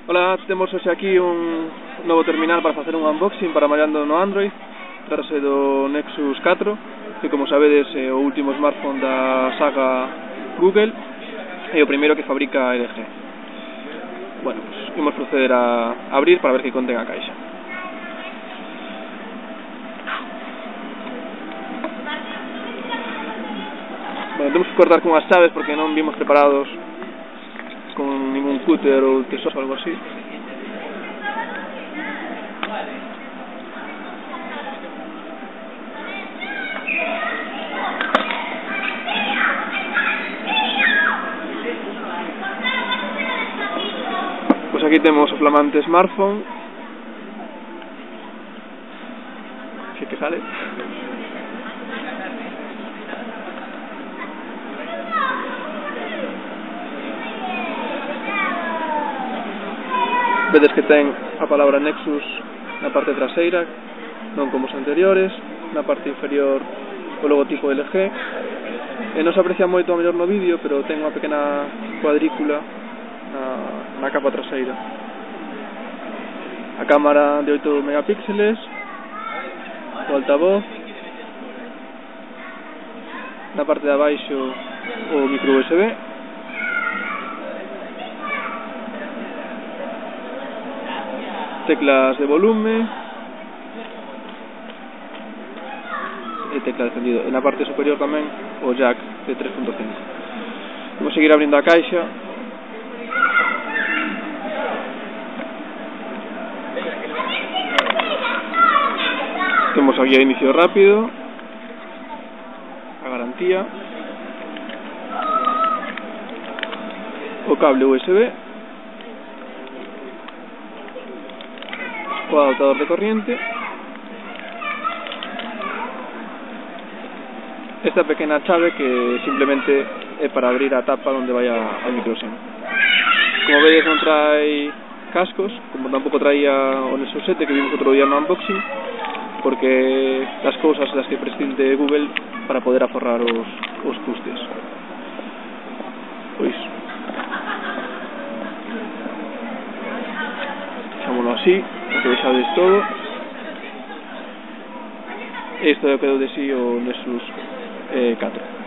Ola, temos hoxe aquí un novo terminal para facer un unboxing para mallando no Android. Trátase do Nexus 4, que como sabedes é o último smartphone da saga Google e o primeiro que fabrica LG. Bueno, pues imos proceder a abrir para ver que contén a caixa. Bueno, temos que cortar con as chaves porque non vimos preparados con ningún cúter ou tesoro ou algo así. Pois aquí temos o flamante smartphone. Que sale. Vedes que ten a palabra Nexus na parte traseira, non como os anteriores. Na parte inferior o logotipo LG. Non se aprecia moito a mellor no vídeo, pero ten unha pequena cuadrícula na capa traseira. A cámara de 8 megapíxeles, o altavoz, na parte de abaixo o micro USB. Teclas de volume e tecla de encendido. E na parte superior tamén o jack de 3.5. Vamos seguir abrindo a caixa. Temos aquí a inicio rápido, a garantía, o cable USB, o adaptador de corriente, esta pequena chave que simplemente é para abrir a tapa onde vai a micro SIM. Como vedes non trae cascos, como tampouco traía o Nexus 7 que vimos outro día no unboxing, porque das cousas das que prescinde Google para poder aforrar os custes. Pois xámolo así, que vexades todo. Isto é o que deu de si o Nexus 4.